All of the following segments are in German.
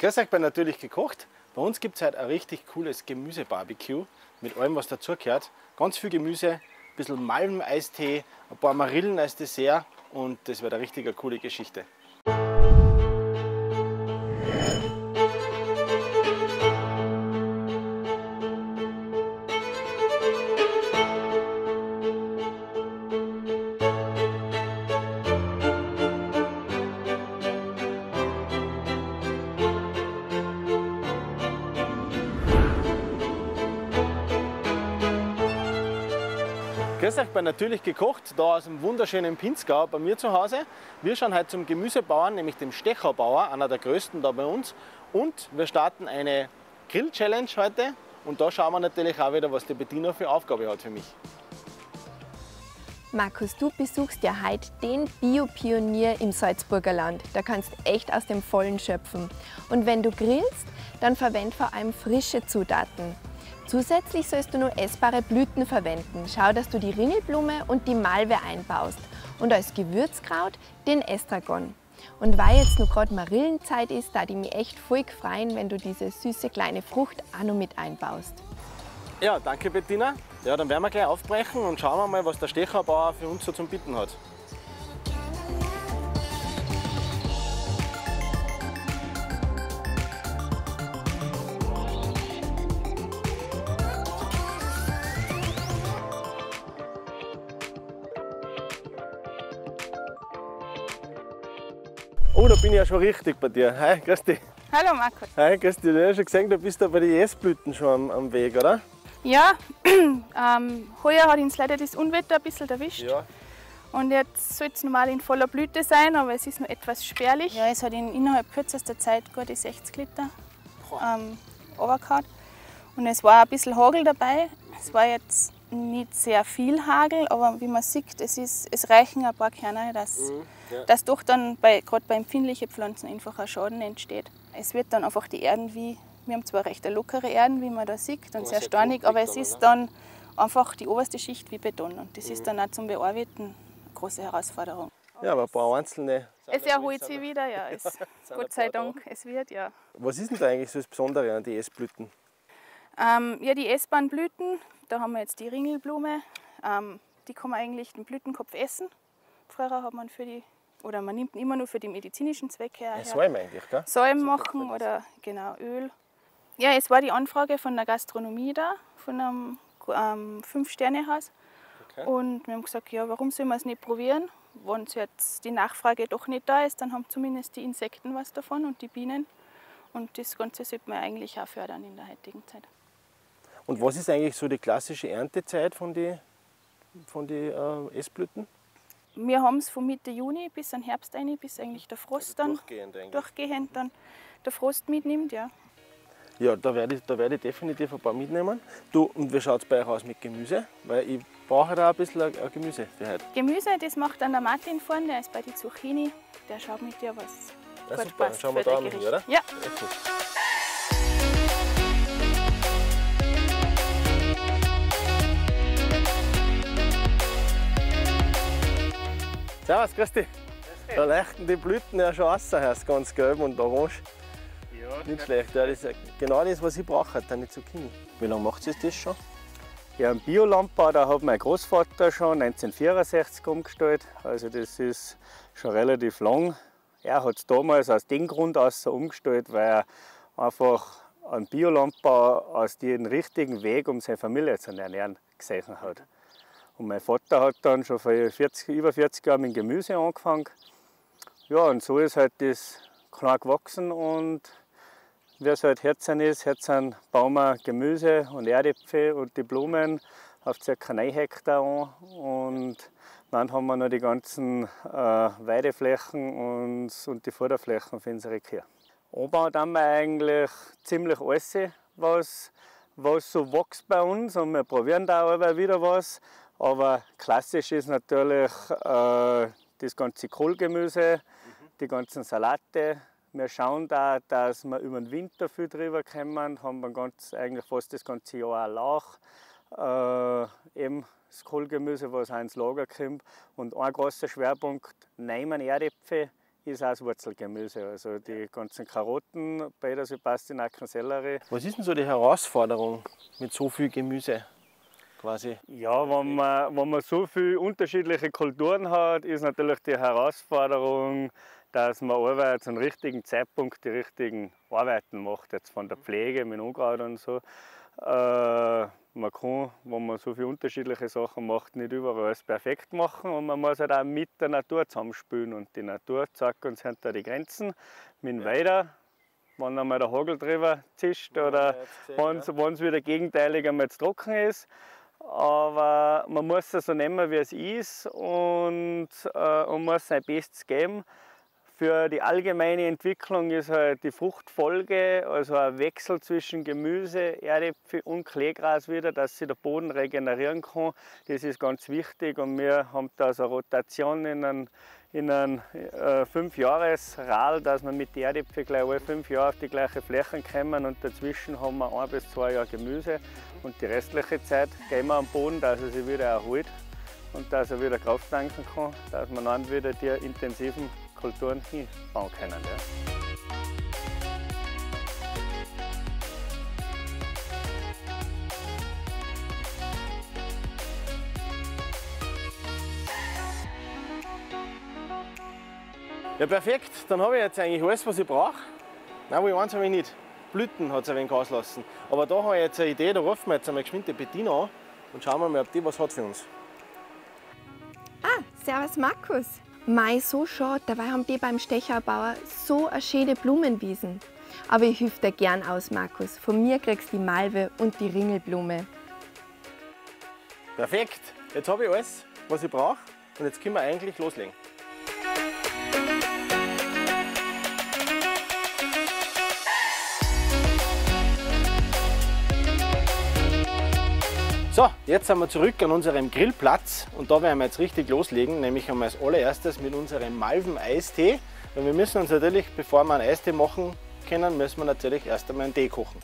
Grüß euch bei Natürlich gekocht. Bei uns gibt es heute ein richtig cooles Gemüsebarbecue mit allem, was dazugehört. Ganz viel Gemüse, ein bisschen Malveneistee, ein paar Marillen als Dessert und das wird eine richtig coole Geschichte. Grüß euch bei Natürlich gekocht, da aus dem wunderschönen Pinzgau bei mir zu Hause. Wir schauen heute zum Gemüsebauern, nämlich dem Stechau-Bauer, einer der größten da bei uns. Und wir starten eine Grill-Challenge heute und da schauen wir natürlich auch wieder, was die Bettina für Aufgabe hat für mich. Markus, du besuchst ja heute den Bio-Pionier im Salzburger Land. Da kannst du echt aus dem Vollen schöpfen. Und wenn du grillst, dann verwend vor allem frische Zutaten. Zusätzlich sollst du nur essbare Blüten verwenden. Schau, dass du die Ringelblume und die Malve einbaust. Und als Gewürzkraut den Estragon. Und weil jetzt noch gerade Marillenzeit ist, da die mich echt voll freuen, wenn du diese süße kleine Frucht auch noch mit einbaust. Ja, danke Bettina. Ja, dann werden wir gleich aufbrechen und schauen wir mal, was der Stechau-Bauer für uns so zum Bieten hat. Oh, da bin ich ja schon richtig bei dir. Hi, grüß dich. Hallo Markus. Hi, grüß dich. Du hast schon gesehen, du bist da bei den Esblüten schon am Weg, oder? Ja, heuer hat uns leider das Unwetter ein bisschen erwischt. Ja. Und jetzt soll es normal in voller Blüte sein, aber es ist noch etwas spärlich. Ja, es hat innerhalb kürzester Zeit gute 60 Liter runtergehauen. Und es war ein bisschen Hagel dabei. Es war jetzt nicht sehr viel Hagel, aber wie man sieht, es reichen ein paar Kerne, dass doch dann gerade bei empfindlichen Pflanzen einfach ein Schaden entsteht. Es wird dann einfach die Erden wir haben zwar recht lockere Erden, wie man da sieht, und sehr steinig, aber es ist dann einfach die oberste Schicht wie Beton. Und das ist dann auch zum Bearbeiten eine große Herausforderung. Ja, aber ein paar einzelne. Es erholt sich wieder, ja. Gott sei Dank, es wird, ja. Was ist denn da eigentlich so das Besondere an den Esblüten? Ja, die essbaren Blüten, da haben wir jetzt die Ringelblume. Die kann man eigentlich den Blütenkopf essen. Früher hat man man nimmt ihn immer nur für die medizinischen Zwecke her. Salm eigentlich, gell? Salm machen oder genau Öl. Ja, es war die Anfrage von der Gastronomie da, von einem 5-Sterne-Haus. Okay. Und wir haben gesagt, ja, warum sollen wir es nicht probieren? Wenn jetzt die Nachfrage doch nicht da ist, dann haben zumindest die Insekten was davon und die Bienen. Und das Ganze sollte man eigentlich auch fördern in der heutigen Zeit. Und was ist eigentlich so die klassische Erntezeit von den Esblüten? Wir haben es von Mitte Juni bis an Herbst rein, bis eigentlich der Frost dann durchgehend der Frost mitnimmt. Ja, ja, da werde ich definitiv ein paar mitnehmen. Du, und wie schaut es bei euch aus mit Gemüse? Weil ich brauche da ein bisschen ein Gemüse für heute. Gemüse, das macht dann der Martin vorne, der ist bei die Zucchini. Der schaut mit dir, was ja, gut super. passt. Dann schauen wir da hin, oder? Ja. Ja, gut. Servus, grüß dich. Da leuchten die Blüten ja schon raus, ganz gelb und orange. Ja, nicht schlecht, ja, das ist genau das, was ich brauche, eine Zucchini. Wie lange macht ihr das schon? Ja, einen Biolandbau, da hat mein Großvater schon 1964 umgestellt. Also das ist schon relativ lang. Er hat es damals aus dem Grund aus umgestellt, weil er einfach einen Biolandbau als den richtigen Weg, um seine Familie zu ernähren, gesehen hat. Und mein Vater hat dann schon vor über 40 Jahren mit Gemüse angefangen. Ja, und so ist halt das klein gewachsen und wie es halt Herzen ist, bauen wir Gemüse und Erdäpfel und die Blumen auf ca. 9 Hektar an. Und dann haben wir noch die ganzen Weideflächen und die Futterflächen für unsere Kühe. Anbauen haben wir eigentlich ziemlich alles, was so wächst bei uns, und wir probieren da auch immer wieder was. Aber klassisch ist natürlich das ganze Kohlgemüse, die ganzen Salate. Wir schauen da, dass wir über den Winter viel drüber kommen, haben wir eigentlich fast das ganze Jahr auch Lauch, eben das Kohlgemüse, was auch ins Lager kommt. Und ein großer Schwerpunkt, nehmen Erdäpfel ist auch das Wurzelgemüse. Also die ganzen Karotten, Petersil, Pastinaken, Sellerie. Was ist denn so die Herausforderung mit so viel Gemüse quasi? Ja, wenn man so viele unterschiedliche Kulturen hat, ist natürlich die Herausforderung, dass man allweil zum richtigen Zeitpunkt die richtigen Arbeiten macht, jetzt von der Pflege mit Unkraut und so. Man kann, wenn man so viele unterschiedliche Sachen macht, nicht überall alles perfekt machen und man muss halt auch mit der Natur zusammenspielen und die Natur zeigt uns hinter die Grenzen mit dem Weiter, wenn einmal der Hagel drüber zischt oder wenn es wieder gegenteilig einmal zu trocken ist. Aber man muss es so nehmen, wie es ist und muss sein Bestes geben. Für die allgemeine Entwicklung ist halt die Fruchtfolge, also ein Wechsel zwischen Gemüse, Erdäpfel und Kleegras wieder, dass sich der Boden regenerieren kann. Das ist ganz wichtig und wir haben da so eine Rotation in einem 5-Jahres-Rad, dass wir mit den Erdäpfeln gleich alle 5 Jahre auf die gleiche Fläche kommen und dazwischen haben wir 1 bis 2 Jahre Gemüse und die restliche Zeit gehen wir am Boden, dass er sich wieder erholt und dass er wieder Kraft tanken kann, dass wir dann wieder die intensiven Kulturen hinbauen können. Ja. Ja, perfekt. Dann habe ich jetzt eigentlich alles, was ich brauche. Nein, eins habe ich nicht. Blüten hat es ein wenig auslassen. Aber da habe ich jetzt eine Idee, da rufen wir jetzt einmal geschwind die Bettina an und schauen wir mal, ob die was hat für uns. Ah, servus Markus. Mei, so schade, dabei haben die beim Stecherbauer so eine schöne Blumenwiesen. Aber ich helfe dir gern aus, Markus. Von mir kriegst du die Malve und die Ringelblume. Perfekt. Jetzt habe ich alles, was ich brauche und jetzt können wir eigentlich loslegen. So, jetzt sind wir zurück an unserem Grillplatz und da werden wir jetzt richtig loslegen, nämlich einmal als allererstes mit unserem Malven-Eistee. Weil wir müssen uns natürlich, bevor wir einen Eistee machen können, müssen wir natürlich erst einmal einen Tee kochen.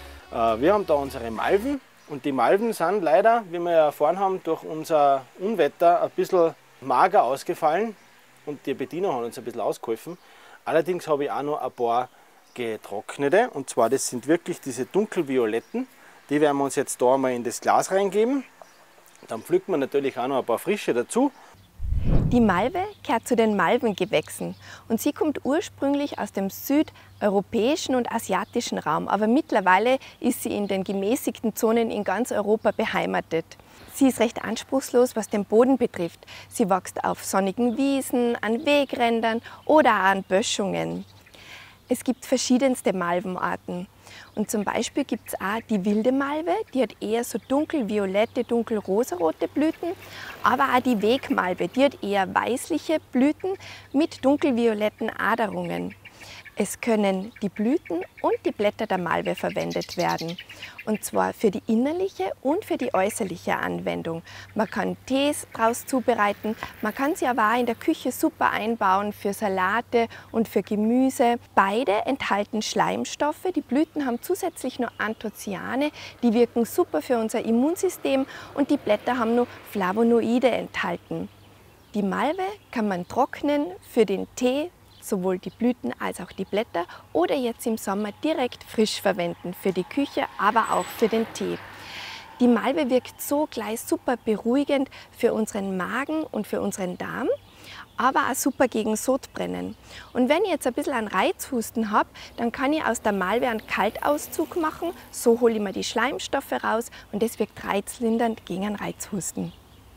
Wir haben da unsere Malven und die Malven sind leider, wie wir ja erfahren haben, durch unser Unwetter ein bisschen mager ausgefallen und die Bettina hat uns ein bisschen ausgeholfen. Allerdings habe ich auch noch ein paar getrocknete und zwar das sind wirklich diese dunkelvioletten. Die werden wir uns jetzt da mal in das Glas reingeben. Dann pflücken wir natürlich auch noch ein paar frische dazu. Die Malve gehört zu den Malvengewächsen und sie kommt ursprünglich aus dem südeuropäischen und asiatischen Raum, aber mittlerweile ist sie in den gemäßigten Zonen in ganz Europa beheimatet. Sie ist recht anspruchslos, was den Boden betrifft. Sie wächst auf sonnigen Wiesen, an Wegrändern oder auch an Böschungen. Es gibt verschiedenste Malvenarten. Und zum Beispiel gibt es auch die wilde Malve, die hat eher so dunkelviolette, dunkelrosarote Blüten. Aber auch die Wegmalve, die hat eher weißliche Blüten mit dunkelvioletten Aderungen. Es können die Blüten und die Blätter der Malve verwendet werden. Und zwar für die innerliche und für die äußerliche Anwendung. Man kann Tees daraus zubereiten, man kann sie aber auch in der Küche super einbauen für Salate und für Gemüse. Beide enthalten Schleimstoffe. Die Blüten haben zusätzlich noch Anthocyane, die wirken super für unser Immunsystem und die Blätter haben noch Flavonoide enthalten. Die Malve kann man trocknen für den Tee, sowohl die Blüten als auch die Blätter oder jetzt im Sommer direkt frisch verwenden für die Küche, aber auch für den Tee. Die Malve wirkt so gleich super beruhigend für unseren Magen und für unseren Darm, aber auch super gegen Sodbrennen. Und wenn ich jetzt ein bisschen einen Reizhusten habe, dann kann ich aus der Malve einen Kaltauszug machen, so hole ich mir die Schleimstoffe raus und das wirkt reizlindernd gegen einen Reizhusten.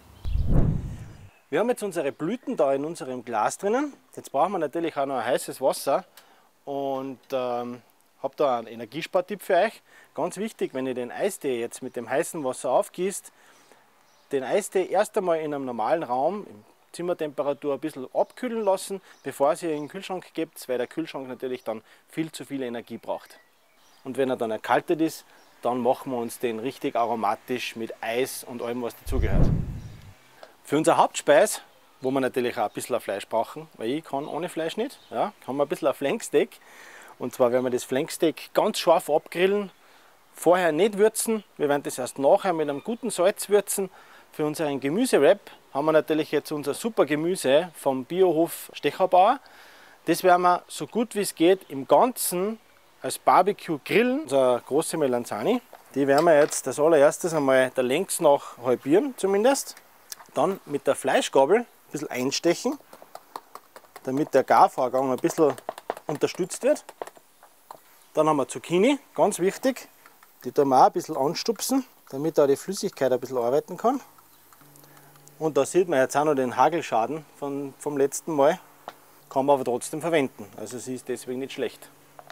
Wir haben jetzt unsere Blüten da in unserem Glas drinnen. Jetzt brauchen wir natürlich auch noch ein heißes Wasser und habe da einen Energiespartipp für euch. Ganz wichtig, wenn ihr den Eistee jetzt mit dem heißen Wasser aufgießt, den Eistee erst einmal in einem normalen Raum, in Zimmertemperatur, ein bisschen abkühlen lassen, bevor ihr ihn in den Kühlschrank gebt, weil der Kühlschrank natürlich dann viel zu viel Energie braucht. Und wenn er dann erkaltet ist, dann machen wir uns den richtig aromatisch mit Eis und allem, was dazugehört. Für unsere Hauptspeise, wo wir natürlich auch ein bisschen Fleisch brauchen, weil ich kann ohne Fleisch nicht, ja, haben wir ein bisschen ein Flanksteak. Und zwar werden wir das Flanksteak ganz scharf abgrillen, vorher nicht würzen, wir werden das erst nachher mit einem guten Salz würzen. Für unseren Gemüsewrap haben wir natürlich jetzt unser super Gemüse vom Biohof Stecherbauer. Das werden wir so gut wie es geht im Ganzen als Barbecue grillen. Unsere große Melanzani, die werden wir jetzt als allererstes einmal der Längs nach halbieren zumindest. Dann mit der Fleischgabel ein bisschen einstechen, damit der Garvorgang ein bisschen unterstützt wird. Dann haben wir Zucchini, ganz wichtig. Die tun wir auch ein bisschen anstupsen, damit da die Flüssigkeit ein bisschen arbeiten kann. Und da sieht man jetzt auch noch den Hagelschaden vom letzten Mal. Kann man aber trotzdem verwenden. Also sie ist deswegen nicht schlecht.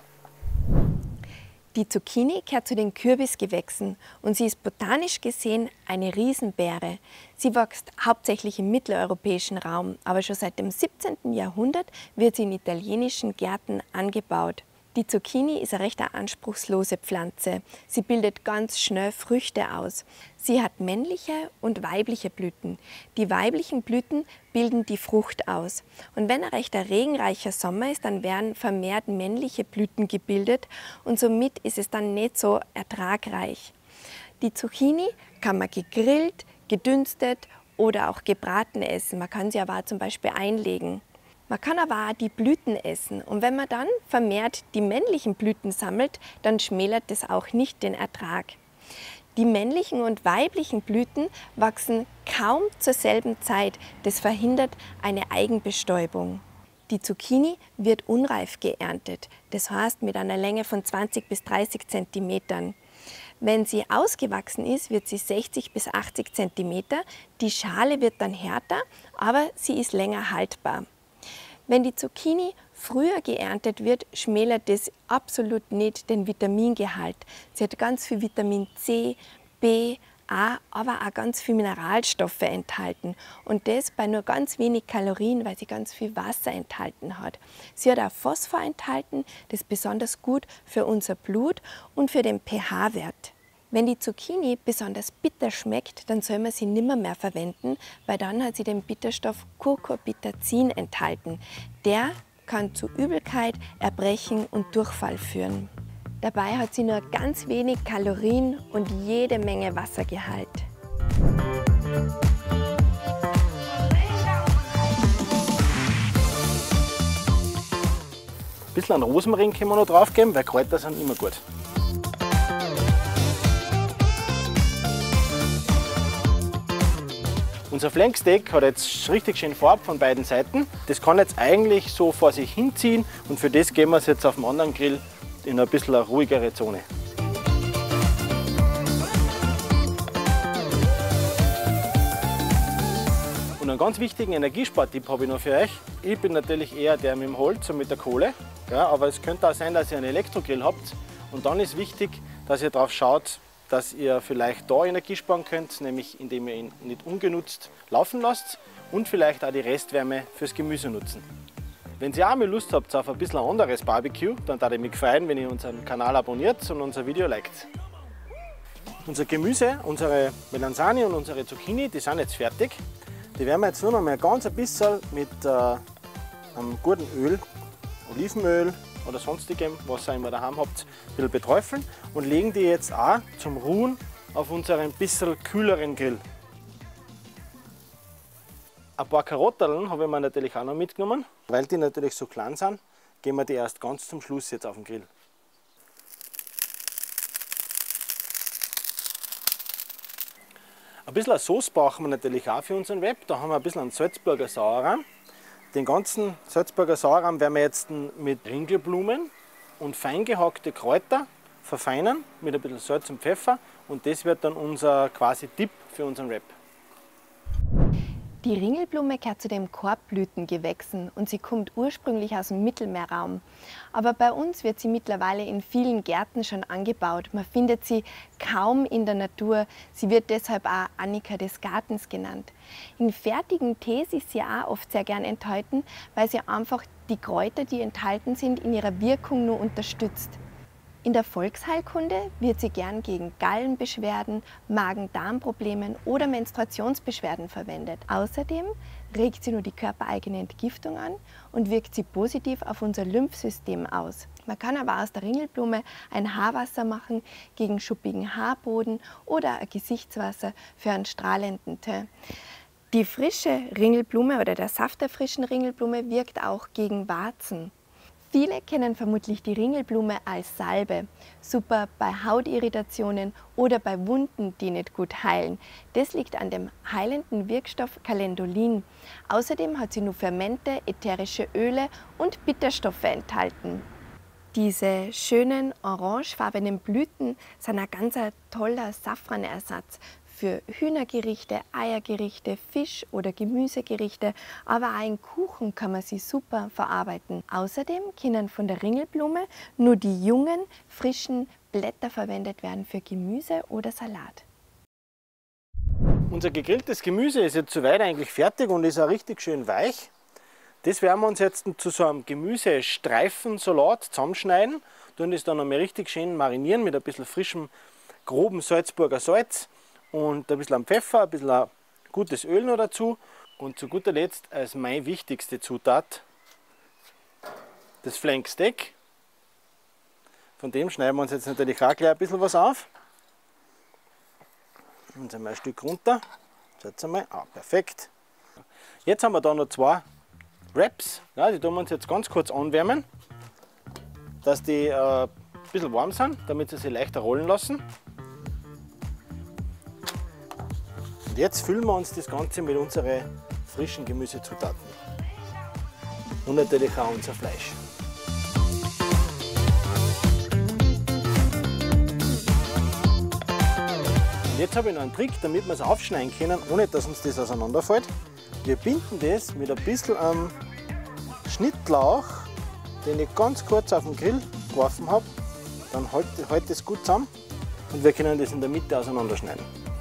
Die Zucchini gehört zu den Kürbisgewächsen und sie ist botanisch gesehen eine Riesenbeere. Sie wächst hauptsächlich im mitteleuropäischen Raum, aber schon seit dem 17. Jahrhundert wird sie in italienischen Gärten angebaut. Die Zucchini ist eine recht anspruchslose Pflanze. Sie bildet ganz schnell Früchte aus. Sie hat männliche und weibliche Blüten. Die weiblichen Blüten bilden die Frucht aus. Und wenn ein recht regenreicher Sommer ist, dann werden vermehrt männliche Blüten gebildet und somit ist es dann nicht so ertragreich. Die Zucchini kann man gegrillt, gedünstet oder auch gebraten essen. Man kann sie aber auch zum Beispiel einlegen. Man kann aber auch die Blüten essen und wenn man dann vermehrt die männlichen Blüten sammelt, dann schmälert das auch nicht den Ertrag. Die männlichen und weiblichen Blüten wachsen kaum zur selben Zeit. Das verhindert eine Eigenbestäubung. Die Zucchini wird unreif geerntet, das heißt mit einer Länge von 20 bis 30 cm. Wenn sie ausgewachsen ist, wird sie 60 bis 80 cm. Die Schale wird dann härter, aber sie ist länger haltbar. Wenn die Zucchini früher geerntet wird, schmälert das absolut nicht den Vitamingehalt. Sie hat ganz viel Vitamin C, B, A, aber auch ganz viel Mineralstoffe enthalten. Und das bei nur ganz wenig Kalorien, weil sie ganz viel Wasser enthalten hat. Sie hat auch Phosphor enthalten, das ist besonders gut für unser Blut und für den pH-Wert. Wenn die Zucchini besonders bitter schmeckt, dann soll man sie nimmer mehr verwenden, weil dann hat sie den Bitterstoff Cucurbitazin enthalten. Der kann zu Übelkeit, Erbrechen und Durchfall führen. Dabei hat sie nur ganz wenig Kalorien und jede Menge Wassergehalt. Ein bisschen an Rosmarin können wir noch drauf geben, weil Kräuter sind immer gut. Unser Flanksteak hat jetzt richtig schön Farbe von beiden Seiten. Das kann jetzt eigentlich so vor sich hinziehen und für das gehen wir es jetzt auf dem anderen Grill in ein bisschen eine ruhigere Zone. Und einen ganz wichtigen Energiespartipp habe ich noch für euch. Ich bin natürlich eher der mit dem Holz und mit der Kohle, ja, aber es könnte auch sein, dass ihr einen Elektrogrill habt. Und dann ist wichtig, dass ihr darauf schaut, dass ihr vielleicht da Energie sparen könnt, nämlich indem ihr ihn nicht ungenutzt laufen lasst und vielleicht auch die Restwärme fürs Gemüse nutzen. Wenn ihr auch mal Lust habt auf ein bisschen anderes Barbecue, dann würde ich mich freuen, wenn ihr unseren Kanal abonniert und unser Video liked. Unser Gemüse, unsere Melanzani und unsere Zucchini, die sind jetzt fertig. Die werden wir jetzt nur noch mal ganz ein bisschen mit einem guten Öl, Olivenöl oder sonstigem, was ihr immer daheim habt, ein bisschen beträufeln und legen die jetzt auch zum Ruhen auf unseren bisschen kühleren Grill. Ein paar Karotteln habe ich mir natürlich auch noch mitgenommen. Weil die natürlich so klein sind, geben wir die erst ganz zum Schluss jetzt auf den Grill. Ein bisschen eine Sauce brauchen wir natürlich auch für unseren Wrap. Da haben wir ein bisschen einen Salzburger Sauerrahm. Den ganzen Salzburger Sauerrahm werden wir jetzt mit Ringelblumen und fein gehackte Kräuter verfeinern mit ein bisschen Salz und Pfeffer und das wird dann unser quasi Dip für unseren Wrap. Die Ringelblume gehört zu den Korbblütengewächsen und sie kommt ursprünglich aus dem Mittelmeerraum. Aber bei uns wird sie mittlerweile in vielen Gärten schon angebaut. Man findet sie kaum in der Natur. Sie wird deshalb auch Annika des Gartens genannt. In fertigen Tees ist sie auch oft sehr gern enthalten, weil sie einfach die Kräuter, die enthalten sind, in ihrer Wirkung nur unterstützt. In der Volksheilkunde wird sie gern gegen Gallenbeschwerden, Magen-Darm-Problemen oder Menstruationsbeschwerden verwendet. Außerdem regt sie nur die körpereigene Entgiftung an und wirkt sie positiv auf unser Lymphsystem aus. Man kann aber aus der Ringelblume ein Haarwasser machen gegen schuppigen Haarboden oder ein Gesichtswasser für einen strahlenden Teint. Die frische Ringelblume oder der Saft der frischen Ringelblume wirkt auch gegen Warzen. Viele kennen vermutlich die Ringelblume als Salbe. Super bei Hautirritationen oder bei Wunden, die nicht gut heilen. Das liegt an dem heilenden Wirkstoff Calendulin. Außerdem hat sie nur Fermente, ätherische Öle und Bitterstoffe enthalten. Diese schönen orangefarbenen Blüten sind ein ganz toller Safranersatz für Hühnergerichte, Eiergerichte, Fisch- oder Gemüsegerichte, aber auch in Kuchen kann man sie super verarbeiten. Außerdem können von der Ringelblume nur die jungen, frischen Blätter verwendet werden für Gemüse oder Salat. Unser gegrilltes Gemüse ist jetzt soweit eigentlich fertig und ist auch richtig schön weich. Das werden wir uns jetzt zu so einem Gemüsestreifensalat zusammenschneiden, tun das dann einmal richtig schön marinieren mit ein bisschen frischem, groben Salzburger Salz und ein bisschen Pfeffer, ein bisschen gutes Öl noch dazu und zu guter Letzt als meine wichtigste Zutat das Flanksteak. Von dem schneiden wir uns jetzt natürlich auch gleich ein bisschen was auf. Jetzt einmal ein Stück runter. Schaut einmal, perfekt. Jetzt haben wir da noch zwei Wraps, ja, die tun wir uns jetzt ganz kurz anwärmen, dass die ein bisschen warm sind, damit sie sich leichter rollen lassen. Und jetzt füllen wir uns das Ganze mit unseren frischen Gemüsezutaten und natürlich auch unser Fleisch. Und jetzt habe ich noch einen Trick, damit wir es aufschneiden können, ohne dass uns das auseinanderfällt. Wir binden das mit ein bisschen Schnittlauch, den ich ganz kurz auf den Grill geworfen habe. Dann hält das gut zusammen und wir können das in der Mitte auseinanderschneiden.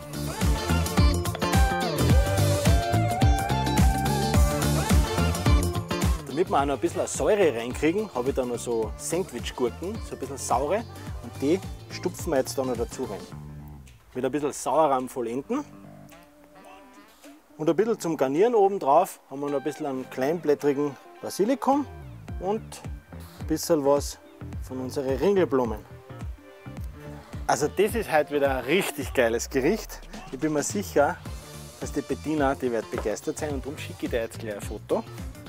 Damit wir auch noch ein bisschen Säure reinkriegen, habe ich da noch so Sandwich-Gurken, so ein bisschen saure, und die stupfen wir jetzt da noch dazu rein. Mit ein bisschen Sauerrahm vollenden. Und ein bisschen zum Garnieren obendrauf haben wir noch ein bisschen einen kleinblättrigen Basilikum und ein bisschen was von unseren Ringelblumen. Also das ist heute wieder ein richtig geiles Gericht. Ich bin mir sicher, dass die Bettina, die wird begeistert sein, und darum schicke ich dir jetzt gleich ein Foto.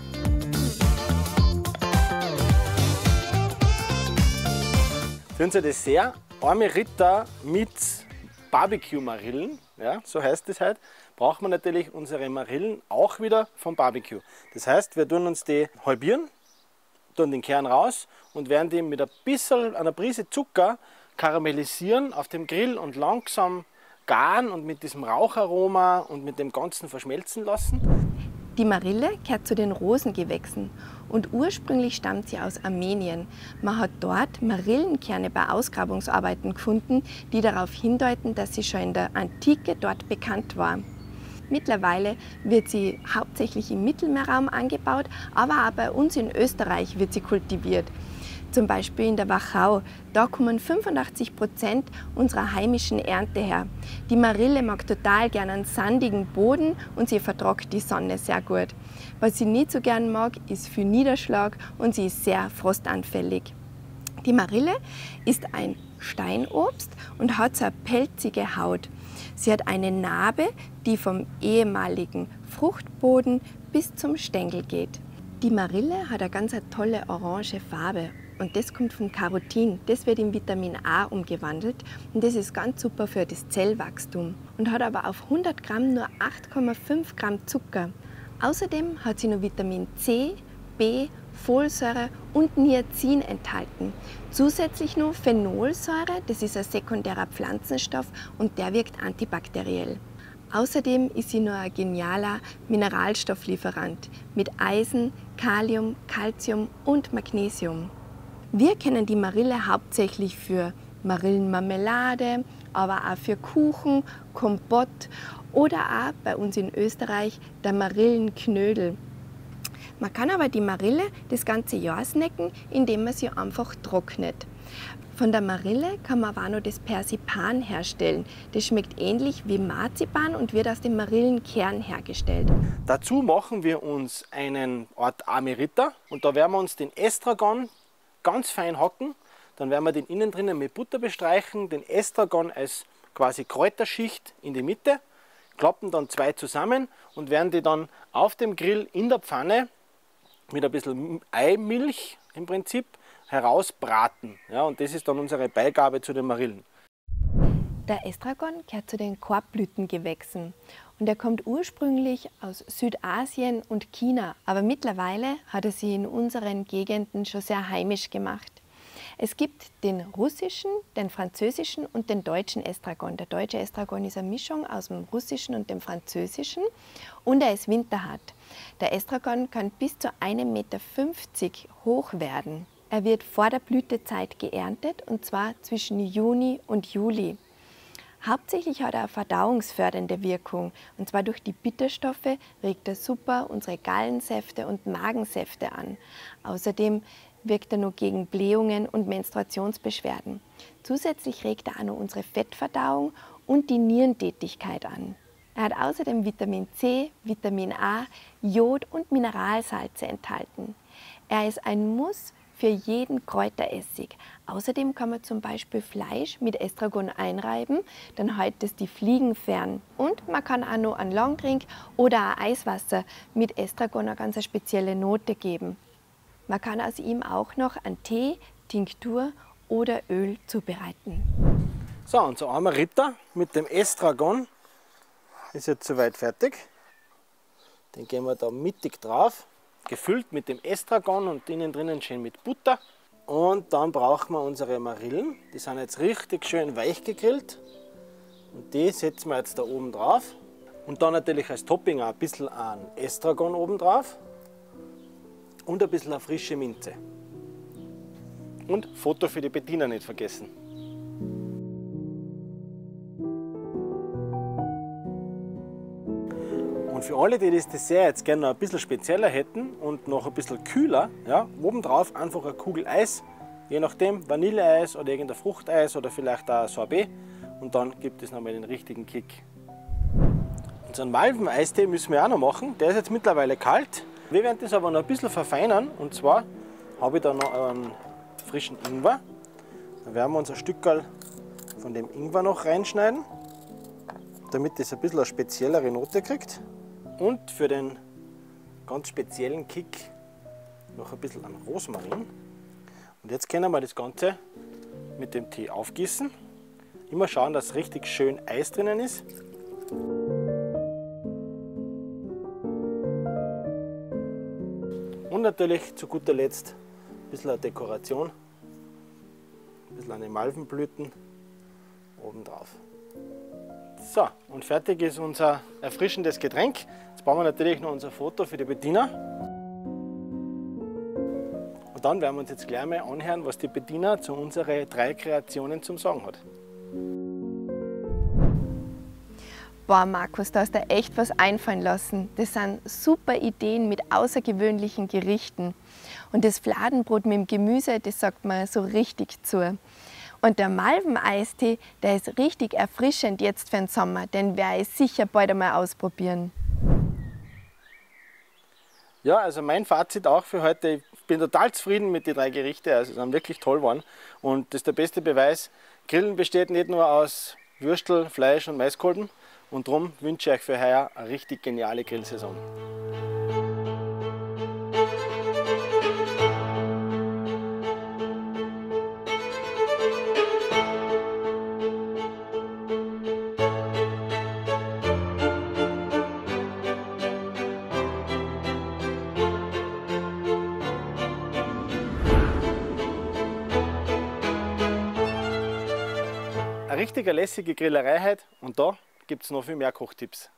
Für unser Dessert arme Ritter mit Barbecue-Marillen, ja, so heißt es heute, braucht man natürlich unsere Marillen auch wieder vom Barbecue. Das heißt, wir tun uns die halbieren, tun den Kern raus und werden die mit einer Prise Zucker karamellisieren auf dem Grill und langsam garen und mit diesem Raucharoma und mit dem Ganzen verschmelzen lassen. Die Marille gehört zu den Rosengewächsen und ursprünglich stammt sie aus Armenien. Man hat dort Marillenkerne bei Ausgrabungsarbeiten gefunden, die darauf hindeuten, dass sie schon in der Antike dort bekannt war. Mittlerweile wird sie hauptsächlich im Mittelmeerraum angebaut, aber auch bei uns in Österreich wird sie kultiviert. Zum Beispiel in der Wachau, da kommen 85% unserer heimischen Ernte her. Die Marille mag total gerne einen sandigen Boden und sie verträgt die Sonne sehr gut. Was sie nicht so gern mag, ist viel Niederschlag und sie ist sehr frostanfällig. Die Marille ist ein Steinobst und hat so eine pelzige Haut. Sie hat eine Narbe, die vom ehemaligen Fruchtboden bis zum Stängel geht. Die Marille hat eine ganz tolle orange Farbe. Und das kommt vom Carotin. Das wird in Vitamin A umgewandelt und das ist ganz super für das Zellwachstum und hat aber auf 100 Gramm nur 8,5 Gramm Zucker. Außerdem hat sie noch Vitamin C, B, Folsäure und Niacin enthalten. Zusätzlich noch Phenolsäure, das ist ein sekundärer Pflanzenstoff und der wirkt antibakteriell. Außerdem ist sie nur ein genialer Mineralstofflieferant mit Eisen, Kalium, Calcium und Magnesium. Wir kennen die Marille hauptsächlich für Marillenmarmelade, aber auch für Kuchen, Kompott oder auch bei uns in Österreich der Marillenknödel. Man kann aber die Marille das ganze Jahr snacken, indem man sie einfach trocknet. Von der Marille kann man aber auch noch das Persipan herstellen. Das schmeckt ähnlich wie Marzipan und wird aus dem Marillenkern hergestellt. Dazu machen wir uns einen Art Amerita und da werden wir uns den Estragon ganz fein hacken. Dann werden wir den innen drinnen mit Butter bestreichen, den Estragon als quasi Kräuterschicht in die Mitte, klappen dann 2 zusammen und werden die dann auf dem Grill in der Pfanne mit ein bisschen Eimilch im Prinzip herausbraten. Ja, und das ist dann unsere Beigabe zu den Marillen. Der Estragon gehört zu den Korbblütengewächsen und er kommt ursprünglich aus Südasien und China, aber mittlerweile hat er sich in unseren Gegenden schon sehr heimisch gemacht. Es gibt den russischen, den französischen und den deutschen Estragon. Der deutsche Estragon ist eine Mischung aus dem russischen und dem französischen und er ist winterhart. Der Estragon kann bis zu 1,50 Meter hoch werden. Er wird vor der Blütezeit geerntet und zwar zwischen Juni und Juli. Hauptsächlich hat er eine verdauungsfördernde Wirkung und zwar durch die Bitterstoffe regt er super unsere Gallensäfte und Magensäfte an. Außerdem wirkt er noch gegen Blähungen und Menstruationsbeschwerden. Zusätzlich regt er auch noch unsere Fettverdauung und die Nierentätigkeit an. Er hat außerdem Vitamin C, Vitamin A, Jod und Mineralsalze enthalten. Er ist ein Muss für jeden Kräuteressig. Außerdem kann man zum Beispiel Fleisch mit Estragon einreiben, dann hält es die Fliegen fern. Und man kann auch noch einen Longdrink oder ein Eiswasser mit Estragon eine ganz spezielle Note geben. Man kann aus ihm auch noch einen Tee, Tinktur oder Öl zubereiten. So, unser armer Ritter mit dem Estragon ist jetzt soweit fertig. Den gehen wir da mittig drauf. Gefüllt mit dem Estragon und innen drinnen schön mit Butter. Und dann brauchen wir unsere Marillen. Die sind jetzt richtig schön weich gegrillt. Und die setzen wir jetzt da oben drauf. Und dann natürlich als Topping auch ein bisschen an Estragon oben drauf. Und ein bisschen eine frische Minze. Und Foto für die Bettina nicht vergessen. Und für alle, die das Dessert jetzt gerne noch ein bisschen spezieller hätten und noch ein bisschen kühler, ja, obendrauf einfach eine Kugel Eis, je nachdem Vanilleeis oder irgendein Fruchteis oder vielleicht auch ein Sorbet und dann gibt es nochmal den richtigen Kick. Unseren Malven-Eistee müssen wir auch noch machen, der ist jetzt mittlerweile kalt. Wir werden das aber noch ein bisschen verfeinern und zwar habe ich da noch einen frischen Ingwer. Da werden wir uns ein Stückchen von dem Ingwer noch reinschneiden, damit das ein bisschen eine speziellere Note kriegt. Und für den ganz speziellen Kick noch ein bisschen an Rosmarin. Und jetzt können wir das Ganze mit dem Tee aufgießen. Immer schauen, dass richtig schön Eis drinnen ist. Und natürlich zu guter Letzt ein bisschen eine Dekoration. Ein bisschen eine Malvenblüten oben drauf. So, und fertig ist unser erfrischendes Getränk. Jetzt brauchen wir natürlich noch unser Foto für die Bettina. Und dann werden wir uns jetzt gleich mal anhören, was die Bettina zu unseren 3 Kreationen zum Sagen hat. Boah, Markus, da hast du echt was einfallen lassen. Das sind super Ideen mit außergewöhnlichen Gerichten. Und das Fladenbrot mit dem Gemüse, das sagt man so richtig zu. Und der Malven-Eistee, der ist richtig erfrischend jetzt für den Sommer, den werde ich sicher bald einmal ausprobieren. Ja, also mein Fazit auch für heute, ich bin total zufrieden mit den 3 Gerichten, also sie sind wirklich toll geworden. Und das ist der beste Beweis, Grillen besteht nicht nur aus Würstel, Fleisch und Maiskolben. Und darum wünsche ich euch für heuer eine richtig geniale Grillsaison. Eine richtige lässige Grillerei heute und da gibt es noch viel mehr Kochtipps.